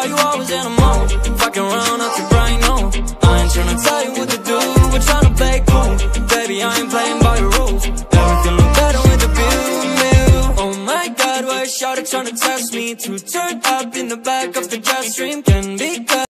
why you always in a mood. Fucking around up your brain, no. I ain't tryna tell you what to do, we're tryna play cool. Baby, I ain't playing by your rules. Everything look better with the view. Oh my God, why is shawty tryna test me? To turn up in the back of the jet stream. Can be